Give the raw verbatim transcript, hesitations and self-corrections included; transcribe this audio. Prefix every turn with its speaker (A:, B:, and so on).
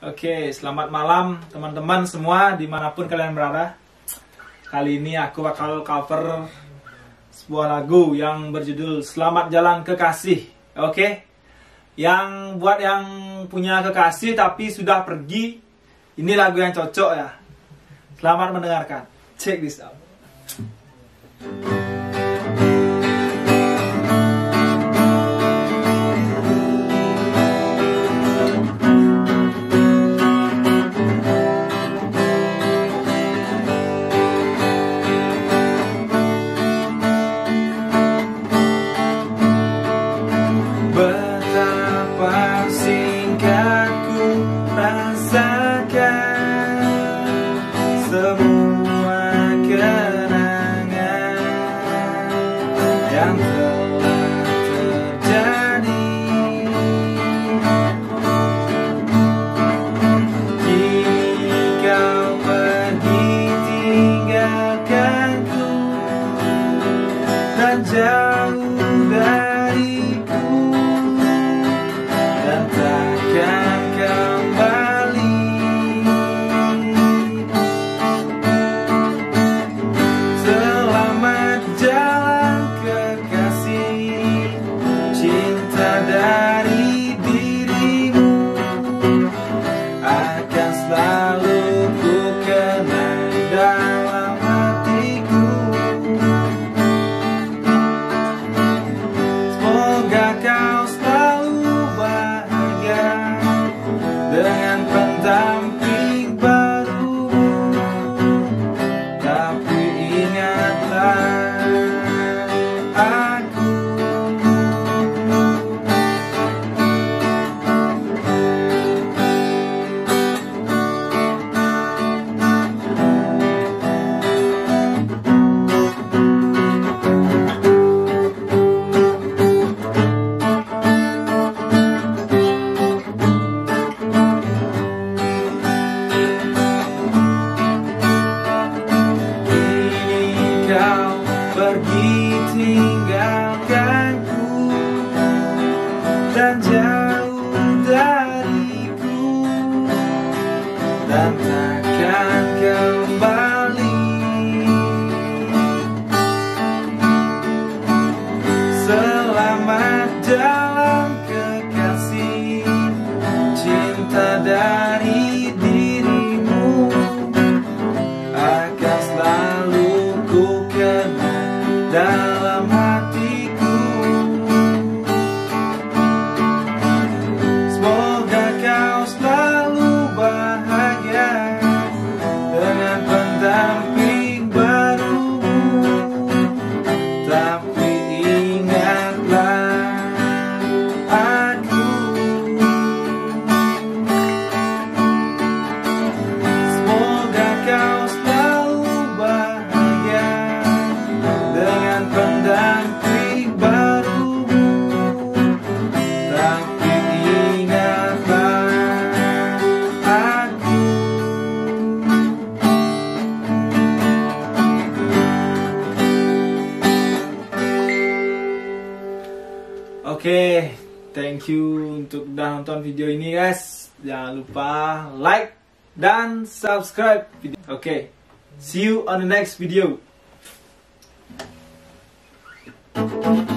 A: Oke, selamat malam teman-teman semua dimanapun kalian berada. Kali ini aku bakal cover sebuah lagu yang berjudul Selamat Jalan Kekasih. Oke, yang buat yang punya kekasih tapi sudah pergi, ini lagu yang cocok ya. Selamat mendengarkan. Check this out. Betapa singkat ku rasakan semua kenangan yang telah terjadi. Kini kau pergi tinggalkanku dan jauh dariku, dan takkan kembali. Selamat jalan kekasih, cinta dari dirimu akan selalu ku kenang dalam hatiku. Semoga kau selalu bahagia dengan pendamping barumu, tapi ingatlah aku. Kau pergi tinggalkanku dan jauh dariku, dan takkan kembali. Selamat jalan kekasih, cinta dari dirimu akan selalu ku kenang dalam hatiku. Semoga kau selalu bahagia dengan pendamping barumu, tapi ingatlah aku. Semoga kau selalu bahagia dengan pendamping barumu, tapi ingatlah aku. Oke, thank you untuk udah nonton video ini guys. Jangan lupa like dan subscribe video. Oke, see you on the next video. Thank you.